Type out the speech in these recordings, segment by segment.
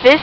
this,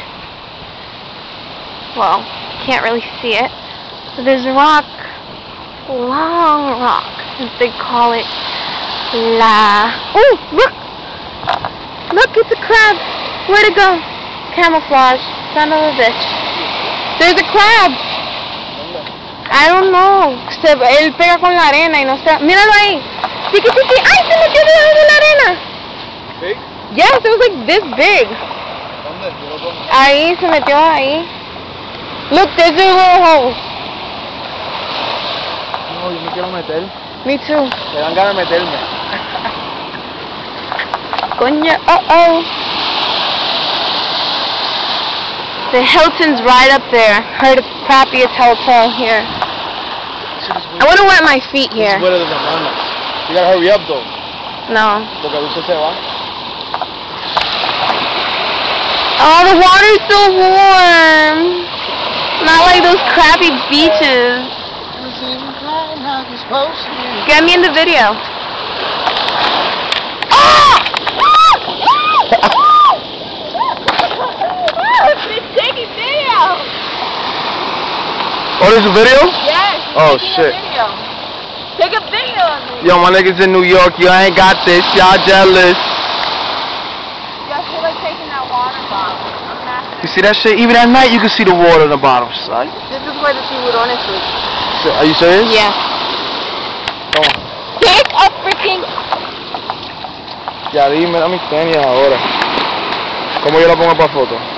well, can't really see it, but there's a rock, long rock, as they call it, oh, look, it's a crab. Where'd it go? Camouflage, son of a bitch. There's a crab. I don't know. Él pega con la arena y no sé. Míralo ahí. Tiki. ¡Ay, se metió debajo de la arena! Big? Yes, it was like this big. ¿Dónde? Ahí, se metió ahí. Look, there's a little hole. No, yo me quiero meter. Me too. Me dan ganas de meterme. Coño, uh-oh. The Hilton's right up there. Heard the crappiest hotel here. I wouldn't wet my feet here. It's wetter than Havana. You gotta hurry up though. No. Porque Dulce se va. Oh, the water's so warm. Not like those crappy beaches. Get me in the video. Oh! It's taking video. Oh, there's a video? Yes. Oh shit. Take a video of me. Yo, my niggas in New York, y'all ain't got this. Y'all jealous. Y'all feel like taking that water bottle. You see that shit? Even at night, you can see the water in the bottom, son. This is where the tiburones sleep. Are you serious? Yeah. Come on. Take a freaking... Ya dime, dame tenis ahora. ¿Cómo yo la pongo para foto?